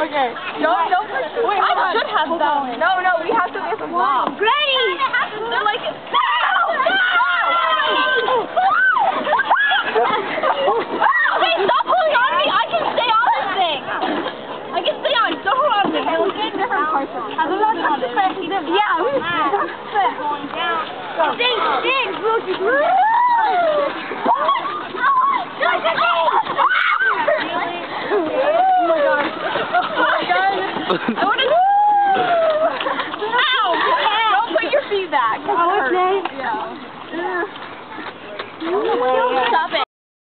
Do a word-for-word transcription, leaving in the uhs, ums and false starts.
Okay. Don't, don't push the Wait, I should have that one. No, no, we have to get some blocks. Granny! They're like, no! No! Hey, stop holding on to me! I can stay on this thing! I can stay on. Don't hold on to me. We'll get different parts of it. Yeah, we are going down. Sting, sting! Oh my god. Oh my god.